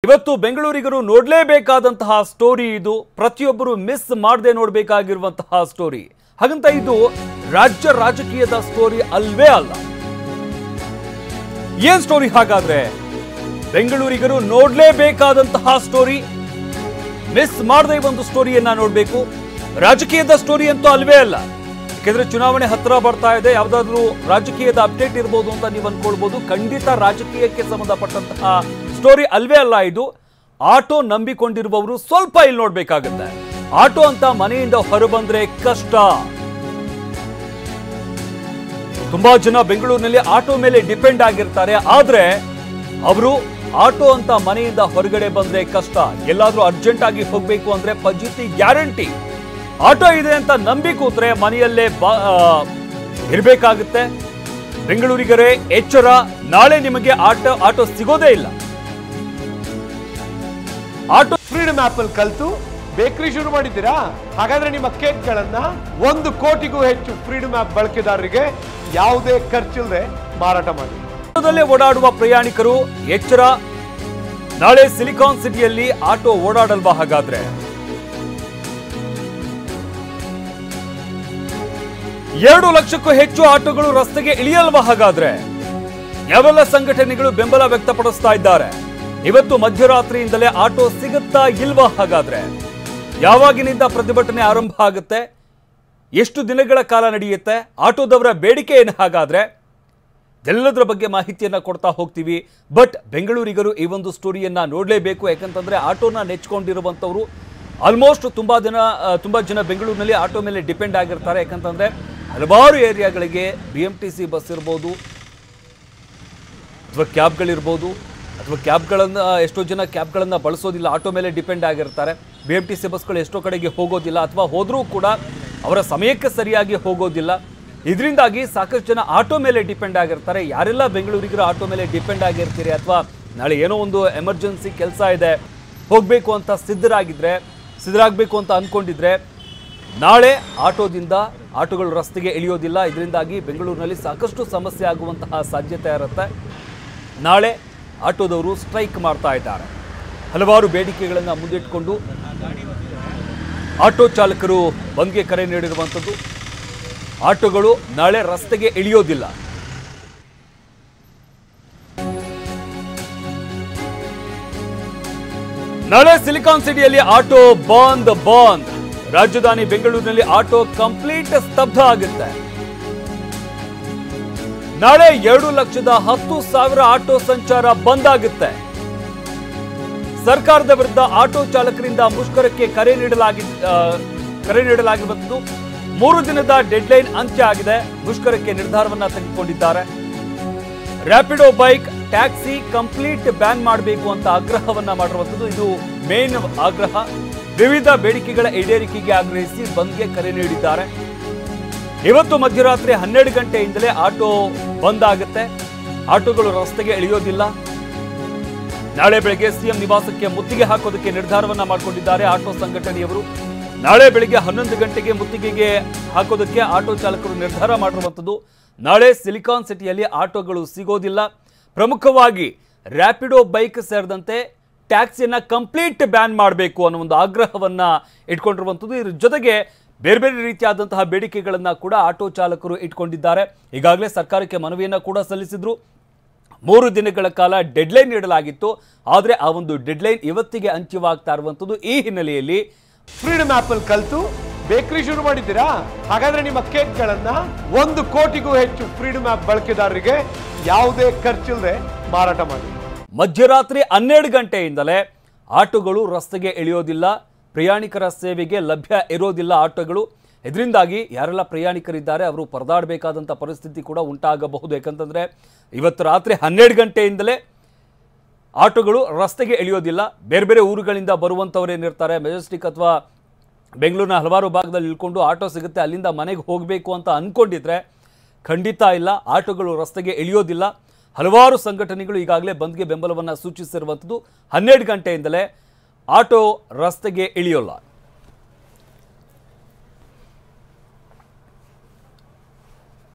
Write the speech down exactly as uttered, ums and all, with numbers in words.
ಇವತ್ತು ಬೆಂಗಳೂರಿಗರು ನೋಡಲೇಬೇಕಾದಂತಹ ಸ್ಟೋರಿ ಇದು. ಪ್ರತಿಯೊಬ್ಬರು ಮಿಸ್ ಮಾಡದೆ ನೋಡಬೇಕಾಗಿರುವಂತಹ ಸ್ಟೋರಿ. ಹಾಗಂತ ಇದು ರಾಜ್ಯ ರಾಜಕೀಯದ ಸ್ಟೋರಿ ಅಲ್ವೇ ಅಲ್ಲ. ಏನ್ ಸ್ಟೋರಿ ಹಾಗಾದ್ರೆ? ಬೆಂಗಳೂರಿಗರು ನೋಡಲೇಬೇಕಾದಂತಹ ಸ್ಟೋರಿ, ಮಿಸ್ ಮಾಡದೆ ಒಂದು ಸ್ಟೋರಿಯನ್ನ ನೋಡಬೇಕು. ರಾಜಕೀಯದ ಸ್ಟೋರಿ ಅಂತೂ ಅಲ್ವೇ ಅಲ್ಲ. ಯಾಕೆಂದ್ರೆ ಚುನಾವಣೆ ಹತ್ತಿರ ಬರ್ತಾ ಇದೆ, ಯಾವ್ದಾದ್ರು ರಾಜಕೀಯದ ಅಪ್ಡೇಟ್ ಇರಬಹುದು ಅಂತ ನೀವು ಅನ್ಕೊಳ್ಬಹುದು. ಖಂಡಿತ ರಾಜಕೀಯಕ್ಕೆ ಸಂಬಂಧಪಟ್ಟಂತಹ ಸ್ಟೋರಿ ಅಲ್ವೇ ಅಲ್ಲ ಇದು. ಆಟೋ ನಂಬಿಕೊಂಡಿರುವವರು ಸ್ವಲ್ಪ ಇಲ್ಲಿ ನೋಡ್ಬೇಕಾಗುತ್ತೆ. ಆಟೋ ಅಂತ ಮನೆಯಿಂದ ಹೊರಬಂದ್ರೆ ಕಷ್ಟ. ತುಂಬಾ ಜನ ಬೆಂಗಳೂರಿನಲ್ಲಿ ಆಟೋ ಮೇಲೆ ಡಿಪೆಂಡ್ ಆಗಿರ್ತಾರೆ. ಆದ್ರೆ ಅವರು ಆಟೋ ಅಂತ ಮನೆಯಿಂದ ಹೊರಗಡೆ ಬಂದ್ರೆ ಕಷ್ಟ. ಎಲ್ಲಾದ್ರೂ ಅರ್ಜೆಂಟ್ ಆಗಿ ಹೋಗ್ಬೇಕು ಅಂದ್ರೆ ಫಜೀತಿ ಗ್ಯಾರಂಟಿ. ಆಟೋ ಇದೆ ಅಂತ ನಂಬಿ ಕೂತ್ರೆ ಮನೆಯಲ್ಲೇ ಇರಬೇಕಾಗುತ್ತೆ. ಬೆಂಗಳೂರಿಗರೇ ಎಚ್ಚರ, ನಾಳೆ ನಿಮಗೆ ಆಟೋ ಆಟೋ ಸಿಗೋದೇ ಇಲ್ಲ. ಆಟೋ ಫ್ರೀಡಮ್ ಆಪ್ ಅಲ್ಲಿ ಕಲ್ತು ಬೇಕರಿ ಶುರು ಮಾಡಿದ್ದೀರಾ? ಹಾಗಾದ್ರೆ ನಿಮ್ಮ ಕೇಕ್ ಗಳನ್ನ ಒಂದು ಕೋಟಿಗೂ ಹೆಚ್ಚು ಫ್ರೀಡಮ್ ಆಪ್ ಬಳಕೆದಾರರಿಗೆ ಯಾವುದೇ ಖರ್ಚಿಲ್ಲದೆ ಮಾರಾಟ ಮಾಡಿ. ಆಟೋದಲ್ಲೇ ಓಡಾಡುವ ಪ್ರಯಾಣಿಕರು ಎಚ್ಚರ, ನಾಳೆ ಸಿಲಿಕಾನ್ ಸಿಟಿಯಲ್ಲಿ ಆಟೋ ಓಡಾಡಲ್ವಾ? ಹಾಗಾದ್ರೆ ಎರಡು ಲಕ್ಷಕ್ಕೂ ಹೆಚ್ಚು ಆಟೋಗಳು ರಸ್ತೆಗೆ ಇಳಿಯಲ್ವಾ? ಹಾಗಾದ್ರೆ ಯಾವೆಲ್ಲ ಸಂಘಟನೆಗಳು ಬೆಂಬಲ ವ್ಯಕ್ತಪಡಿಸ್ತಾ ಇದ್ದಾರೆ? ಇವತ್ತು ಮಧ್ಯರಾತ್ರಿಯಿಂದಲೇ ಆಟೋ ಸಿಗುತ್ತಾ ಇಲ್ವಾ? ಹಾಗಾದ್ರೆ ಯಾವಾಗಿನಿಂದ ಪ್ರತಿಭಟನೆ ಆರಂಭ ಆಗುತ್ತೆ? ಎಷ್ಟು ದಿನಗಳ ಕಾಲ ನಡೆಯುತ್ತೆ? ಆಟೋದವರ ಬೇಡಿಕೆ ಏನು? ಹಾಗಾದ್ರೆ ಎಲ್ಲದರ ಬಗ್ಗೆ ಮಾಹಿತಿಯನ್ನ ಕೊಡ್ತಾ ಹೋಗ್ತೀವಿ. ಬಟ್ ಬೆಂಗಳೂರಿಗರು ಈ ಒಂದು ಸ್ಟೋರಿಯನ್ನ ನೋಡಲೇಬೇಕು. ಯಾಕಂತಂದ್ರೆ ಆಟೋನ ನೆಚ್ಕೊಂಡಿರುವಂಥವ್ರು ಆಲ್ಮೋಸ್ಟ್ ತುಂಬಾ ದಿನ ತುಂಬಾ ಜನ ಬೆಂಗಳೂರಿನಲ್ಲಿ ಆಟೋ ಮೇಲೆ ಡಿಪೆಂಡ್ ಆಗಿರ್ತಾರೆ. ಯಾಕಂತಂದ್ರೆ ಹಲವಾರು ಏರಿಯಾಗಳಿಗೆ B M T C bus ಇರ್ಬೋದು ಅಥವಾ ಕ್ಯಾಬ್ಗಳಿರ್ಬೋದು, ಅಥವಾ ಕ್ಯಾಬ್ಗಳನ್ನು ಎಷ್ಟೋ ಜನ ಕ್ಯಾಬ್ಗಳನ್ನು ಬಳಸೋದಿಲ್ಲ, ಆಟೋ ಮೇಲೆ ಡಿಪೆಂಡ್ ಆಗಿರ್ತಾರೆ. ಬಿ ಎಂ ಟಿ ಸಿ ಬಸ್ಗಳು ಎಷ್ಟೋ ಕಡೆಗೆ ಹೋಗೋದಿಲ್ಲ, ಅಥವಾ ಹೋದರೂ ಕೂಡ ಅವರ ಸಮಯಕ್ಕೆ ಸರಿಯಾಗಿ ಹೋಗೋದಿಲ್ಲ. ಇದರಿಂದಾಗಿ ಸಾಕಷ್ಟು ಜನ ಆಟೋ ಮೇಲೆ ಡಿಪೆಂಡ್ ಆಗಿರ್ತಾರೆ. ಯಾರೆಲ್ಲ ಬೆಂಗಳೂರಿಗರು ಆಟೋ ಮೇಲೆ ಡಿಪೆಂಡ್ ಆಗಿರ್ತೀರಿ, ಅಥವಾ ನಾಳೆ ಏನೋ ಒಂದು ಎಮರ್ಜೆನ್ಸಿ ಕೆಲಸ ಇದೆ, ಹೋಗಬೇಕು ಅಂತ ಸಿದ್ಧರಾಗಿದ್ದರೆ ಸಿದ್ಧರಾಗಬೇಕು ಅಂತ ಅಂದ್ಕೊಂಡಿದ್ರೆ ನಾಳೆ ಆಟೋದಿಂದ ಆಟೋಗಳು ರಸ್ತೆಗೆ ಇಳಿಯೋದಿಲ್ಲ. ಇದರಿಂದಾಗಿ ಬೆಂಗಳೂರಿನಲ್ಲಿ ಸಾಕಷ್ಟು ಸಮಸ್ಯೆ ಆಗುವಂತಹ ಸಾಧ್ಯತೆ ಇರುತ್ತೆ. ನಾಳೆ ಆಟೋದವರು ಸ್ಟ್ರೈಕ್ ಮಾಡ್ತಾ ಇದ್ದಾರೆ. ಹಲವಾರು ಬೇಡಿಕೆಗಳನ್ನು ಮುಂದಿಟ್ಟುಕೊಂಡು ಆಟೋ ಚಾಲಕರು ಬಂದ್ಗೆ ಕರೆ ನೀಡಿರುವಂಥದ್ದು. ಆಟೋಗಳು ನಾಳೆ ರಸ್ತೆಗೆ ಇಳಿಯೋದಿಲ್ಲ. ನಾಳೆ ಸಿಲಿಕಾನ್ ಸಿಟಿಯಲ್ಲಿ ಆಟೋ ಬಂದ್ ಬಂದ್. ರಾಜಧಾನಿ ಬೆಂಗಳೂರಿನಲ್ಲಿ ಆಟೋ ಕಂಪ್ಲೀಟ್ ಸ್ತಬ್ಧ ಆಗುತ್ತೆ. ನಾಳೆ ಎರಡು ಲಕ್ಷದ ಹತ್ತು ಸಾವಿರ ಆಟೋ ಸಂಚಾರ ಬಂದ್ ಆಗುತ್ತೆ. ಸರ್ಕಾರದ ವಿರುದ್ಧ ಆಟೋ ಚಾಲಕರಿಂದ ಮುಷ್ಕರಕ್ಕೆ ಕರೆ ನೀಡಲಾಗಿ ಕರೆ ನೀಡಲಾಗಿರುವಂಥದ್ದು. ಮೂರು ದಿನದ ಡೆಡ್ಲೈನ್ ಅಂತ್ಯ ಆಗಿದೆ. ಮುಷ್ಕರಕ್ಕೆ ನಿರ್ಧಾರವನ್ನ ತೆಗೆದುಕೊಂಡಿದ್ದಾರೆ. Rapido bike, taxi complete ban ಮಾಡಬೇಕು ಅಂತ ಆಗ್ರಹವನ್ನ ಮಾಡಿರುವಂಥದ್ದು. ಇದು ಮೇನ್ ಆಗ್ರಹ. ವಿವಿಧ ಬೇಡಿಕೆಗಳ ಈಡೇರಿಕೆಗೆ ಆಗ್ರಹಿಸಿ ಬಂದ್ಗೆ ಕರೆ ನೀಡಿದ್ದಾರೆ. ಇವತ್ತು ಮಧ್ಯರಾತ್ರಿ ಹನ್ನೆರಡು ಗಂಟೆಯಿಂದಲೇ ಆಟೋ ಬಂದ್ ಆಗುತ್ತೆ. ಆಟೋಗಳು ರಸ್ತೆಗೆ ಇಳಿಯೋದಿಲ್ಲ. ನಾಳೆ ಬೆಳಗ್ಗೆ ಸಿಎಂ ನಿವಾಸಕ್ಕೆ ಮುತ್ತಿಗೆ ಹಾಕೋದಕ್ಕೆ ನಿರ್ಧಾರವನ್ನ ಮಾಡಿಕೊಂಡಿದ್ದಾರೆ ಆಟೋ ಸಂಘಟನೆಯವರು. ನಾಳೆ ಬೆಳಗ್ಗೆ ಹನ್ನೊಂದು ಗಂಟೆಗೆ ಮುತ್ತಿಗೆಗೆ ಹಾಕೋದಕ್ಕೆ ಆಟೋ ಚಾಲಕರು ನಿರ್ಧಾರ ಮಾಡಿರುವಂಥದ್ದು. ನಾಳೆ ಸಿಲಿಕಾನ್ ಸಿಟಿಯಲ್ಲಿ ಆಟೋಗಳು ಸಿಗೋದಿಲ್ಲ. ಪ್ರಮುಖವಾಗಿ ರ್ಯಾಪಿಡೋ ಬೈಕ್ ಸೇರಿದಂತೆ ಟ್ಯಾಕ್ಸಿಯನ್ನ ಕಂಪ್ಲೀಟ್ ಬ್ಯಾನ್ ಮಾಡಬೇಕು ಅನ್ನೋ ಒಂದು ಆಗ್ರಹವನ್ನ ಇಟ್ಕೊಂಡಿರುವಂಥದ್ದು. ಇದ್ರ ಜೊತೆಗೆ ಬೇರೆ ಬೇರೆ ರೀತಿಯಾದಂತಹ ಬೇಡಿಕೆಗಳನ್ನ ಕೂಡ ಆಟೋ ಚಾಲಕರು ಇಟ್ಕೊಂಡಿದ್ದಾರೆ. ಈಗಾಗಲೇ ಸರ್ಕಾರಕ್ಕೆ ಮನವಿಯನ್ನ ಕೂಡ ಸಲ್ಲಿಸಿದ್ರು. ಮೂರು ದಿನಗಳ ಕಾಲ ಡೆಡ್ಲೈನ್ ನೀಡಲಾಗಿತ್ತು. ಆದರೆ ಆ ಒಂದು ಡೆಡ್ಲೈನ್ ಇವತ್ತಿಗೆ ಅಂತ್ಯವಾಗ್ತಾ ಇರುವಂಥದ್ದು. ಈ ಹಿನ್ನೆಲೆಯಲ್ಲಿ ಫ್ರೀಡಮ್ ಆಪ್ ಅಲ್ಲಿ ಕಲ್ತು ಬೇಕರಿ ಶುರು ಮಾಡಿದ್ದೀರಾ? ಹಾಗಾದ್ರೆ ನಿಮ್ಮ ಕೇಕ್ ಗಳನ್ನ ಒಂದು ಕೋಟಿಗೂ ಹೆಚ್ಚು ಫ್ರೀಡಮ್ ಆಪ್ ಬಳಕೆದಾರರಿಗೆ ಯಾವುದೇ ಖರ್ಚಿಲ್ಲದೆ ಮಾರಾಟ ಮಾಡಿ. ಮಧ್ಯರಾತ್ರಿ ಹನ್ನೆರಡು ಗಂಟೆಯಿಂದಲೇ ಆಟೋಗಳು ರಸ್ತೆಗೆ ಇಳಿಯೋದಿಲ್ಲ. ಪ್ರಯಾಣಿಕರ ಸೇವೆಗೆ ಲಭ್ಯ ಇರೋದಿಲ್ಲ ಆಟೋಗಳು. ಇದರಿಂದಾಗಿ ಯಾರೆಲ್ಲ ಪ್ರಯಾಣಿಕರಿದ್ದಾರೆ ಅವರು ಪರದಾಡಬೇಕಾದಂಥ ಪರಿಸ್ಥಿತಿ ಕೂಡ ಉಂಟಾಗಬಹುದು. ಯಾಕಂತಂದ್ರೆ ಇವತ್ತು ರಾತ್ರಿ ಹನ್ನೆರಡು ಗಂಟೆಯಿಂದಲೇ ಆಟೋಗಳು ರಸ್ತೆಗೆ ಇಳಿಯೋದಿಲ್ಲ. ಬೇರೆ ಬೇರೆ ಊರುಗಳಿಂದ ಬರುವಂಥವ್ರೇನಿರ್ತಾರೆ, ಮೆಜೆಸ್ಟಿಕ್ ಅಥವಾ ಬೆಂಗಳೂರಿನ ಹಲವಾರು ಭಾಗದಲ್ಲಿ ಇಳ್ಕೊಂಡು ಆಟೋ ಸಿಗುತ್ತೆ, ಅಲ್ಲಿಂದ ಮನೆಗೆ ಹೋಗಬೇಕು ಅಂತ ಅಂದ್ಕೊಂಡಿದ್ರೆ ಖಂಡಿತ ಇಲ್ಲ, ಆಟೋಗಳು ರಸ್ತೆಗೆ ಇಳಿಯೋದಿಲ್ಲ. ಹಲವಾರು ಸಂಘಟನೆಗಳು ಈಗಾಗಲೇ ಬಂದ್ಗೆ ಬೆಂಬಲವನ್ನು ಸೂಚಿಸಿರುವಂಥದ್ದು. ಹನ್ನೆರಡು ಗಂಟೆಯಿಂದಲೇ ಆಟೋ ರಸ್ತೆಗೆ ಇಳಿಯೋಲ್ಲ.